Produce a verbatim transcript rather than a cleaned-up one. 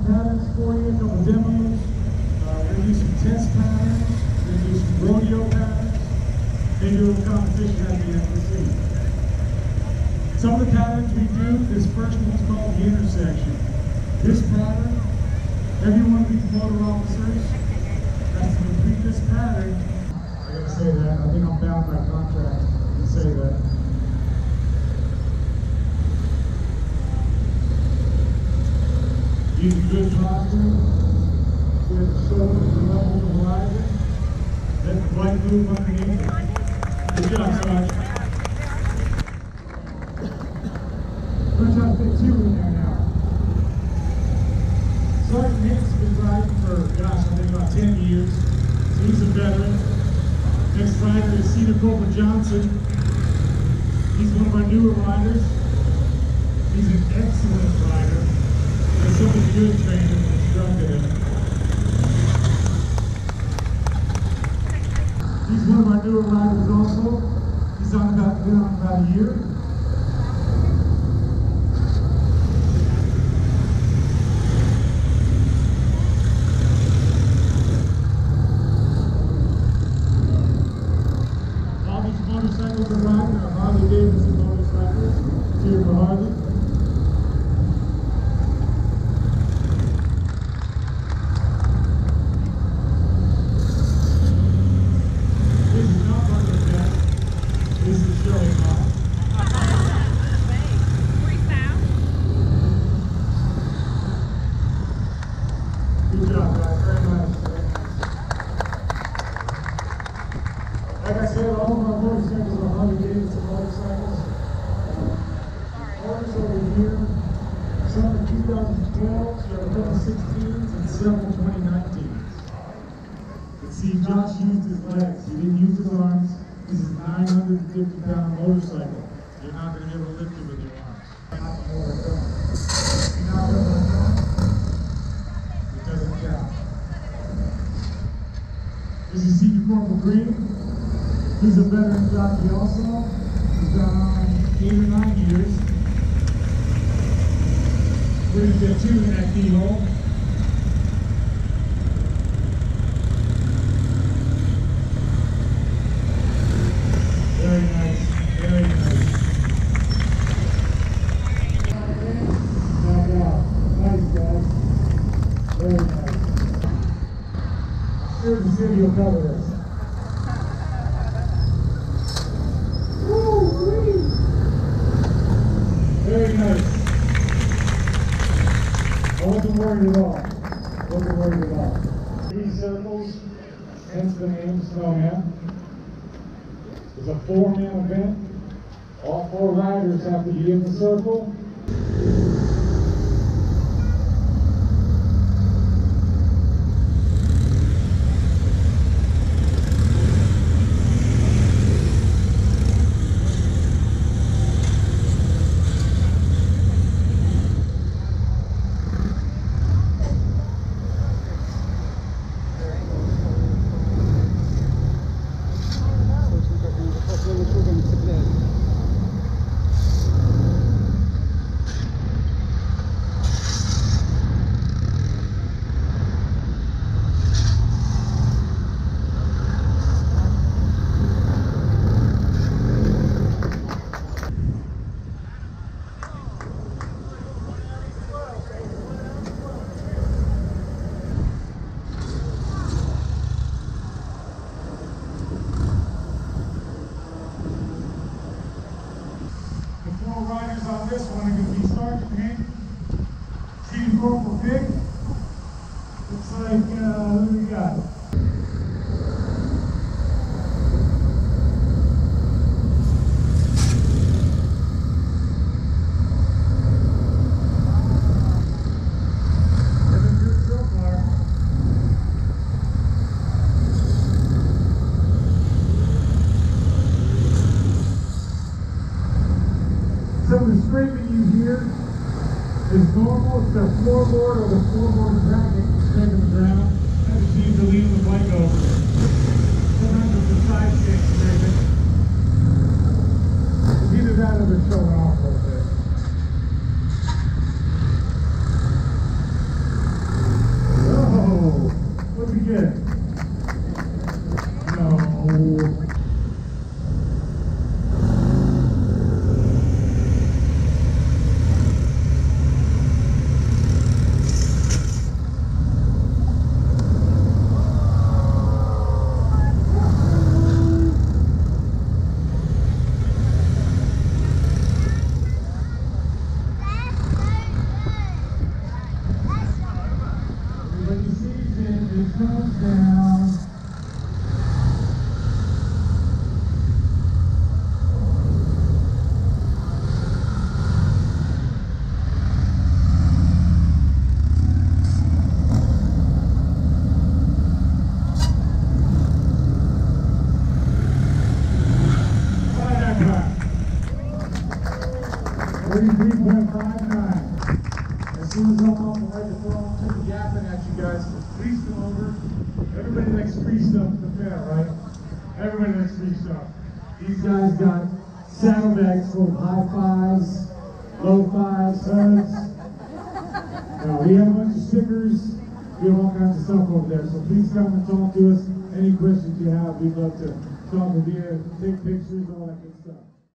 patterns for you, a couple demos. Uh, we're going to do some test patterns, we're going to do some rodeo patterns, maybe a little competition at the end of the season. Some of the patterns we do, this first one's called the intersection. This pattern, every one of these motor officers has to complete this pattern. I gotta say that, I think I'm bound by contract to say that. Use a good posture, with the shoulders to level the horizon, let the bike move underneath. Good job, Sarge. We're gonna try to fit two in there now. Sergeant Hicks has been riding for, gosh, I think about ten years. So he's a veteran. Next rider is Senior Corporal Johnson. He's one of our newer riders. He's an excellent rider. There's something good training and instructed him. He's one of our newer riders also. He's on about, been on about a year. All these motorcycles are riding are Harley Davidson motorcycles. Cheer for Harley. Like I said, all of our motorcycles are Harley Davidson motorcycles. Orders over here, some are two thousand twelves, we have a couple sixteens, and several twenty nineteens. But see, Josh used his legs, he didn't use his arms. This is a nine hundred fifty pound motorcycle. You're not going to be able to lift it with your arms. You're not going to It doesn't count. This is Senior Corporal Green. He's a veteran jockey also. He's been on eight or nine years. We're going to get two in that keyhole. Very nice, very nice. Back out. Nice, guys. Very nice. I'm sure the city will cover this. Very nice. I wasn't worried at all. Wasn't worried at all. Three circles, hence the name Snowman. It's a four-man event. All four riders have to be in the circle. Riders on this one are going to be Sergeant Hank, Senior Corporal Vic. Looks like, uh, who do we got? Looking good so far. Some of the scraping you hear is normal. It's the floorboard or the floorboard bracket scraping the ground. That just means to lean the bike over. Sometimes it's the side stick scraping. It's either that or they're showing off a little bit. thirty-three point five nine. As soon as I'm off the microphone, took a yapping at you guys, so please come over. Everybody likes free stuff at the fair, right? Everybody likes free stuff. These guys got saddlebags full of high fives, low fives, hugs. Now, we have a bunch of stickers. We have all kinds of stuff over there. So please come and talk to us. Any questions you have, we'd love to talk with you, take pictures, all that good stuff.